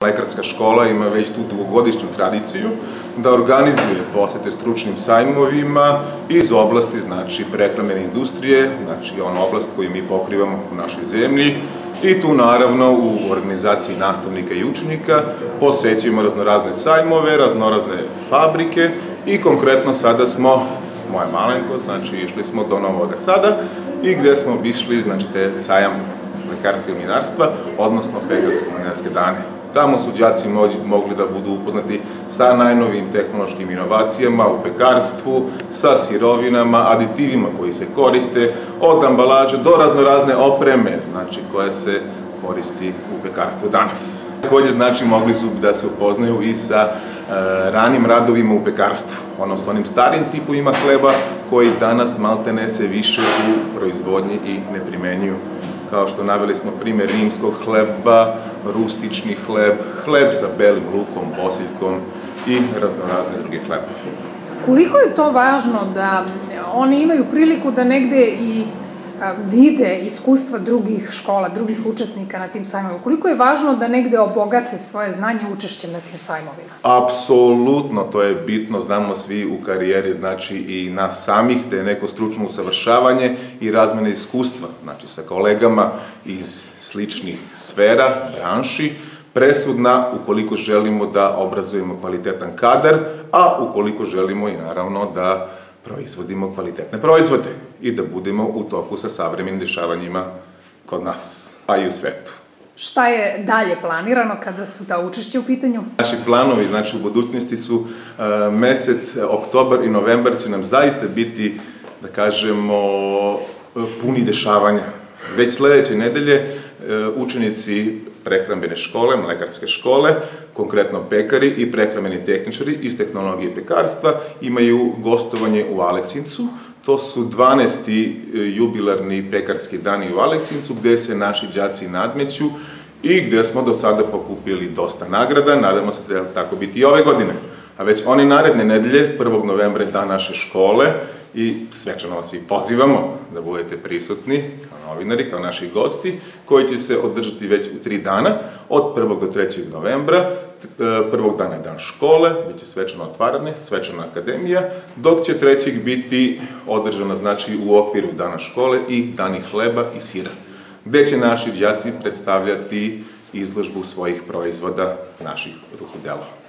Mlekarska škola ima već tu dugogodišnju tradiciju da organizuje posete stručnim sajmovima iz oblasti, znači, prehrambene industrije, znači ona oblast koju mi pokrivamo u našoj zemlji. I tu, naravno, u organizaciji nastavnika i učenika posećujemo raznorazne sajmove, raznorazne fabrike i konkretno sada smo, moja malenkost, znači išli smo do Novog Sada i gde smo obišli, znači, te sajam mlekarskog mlinarstva, odnosno pekarsko-mlinarske dane. Tamo su đaci mogli da budu upoznati sa najnovijim tehnološkim inovacijama u pekarstvu, sa sirovinama, aditivima koji se koriste, od ambalaže do raznorazne opreme, znači, koja se koristi u pekarstvu danas. Takođe, znači, mogli su da se upoznaju i sa ranim radovima u pekarstvu, odnosno onim starim tipovima hleba koji danas maltene se više u proizvodnji i ne primenjuju. Kao što naveli smo primjer rimskog hleba, rustični hleb, hleb sa belim lukom, bosiljkom i raznorazne druge hlebove. Koliko je to važno da oni imaju priliku da negde i vide iskustva drugih škola, drugih učesnika na tim sajmovima? Koliko je važno da negde obogate svoje znanje učešćem na tim sajmovima? Apsolutno, to je bitno, znamo svi u karijeri, znači i nas samih, da je neko stručno usavršavanje i razmene iskustva, znači sa kolegama iz sličnih sfera, branši, presudna ukoliko želimo da obrazujemo kvalitetan kadar, a ukoliko želimo i naravno da proizvodimo kvalitetne proizvode i da budemo u toku sa savremenim dešavanjima kod nas, a i u svetu. Šta je dalje planirano kada su ta učešća u pitanju? Naši planovi, znači, u budućnosti su mesec oktobar i novembar će nam zaista biti, da kažemo, puni dešavanja. Već sledeće nedelje učenici prehrambene škole, mlekarske škole, konkretno pekari i prehrambeni tehničari iz tehnologije pekarstva imaju gostovanje u Aleksincu. To su 12. jubilarni pekarski dani u Aleksincu gde se naši đaci nadmeću i gde smo do sada pokupili dosta nagrada. Nadamo se da će tako biti i ove godine. A već one naredne nedelje, 1. novembra je dan naše škole i svečano vas i pozivamo da budete prisutni kao novinari, kao naši gosti, koji će se održati već u 3 dana, od 1. do 3. novembra. Prvog dana je dan škole, bit će svečano otvarane, svečana akademija, dok će 3. biti održana, znači, u okviru dana škole i dani hleba i sira, gde će naši đaci predstavljati izložbu svojih proizvoda naših rukodela.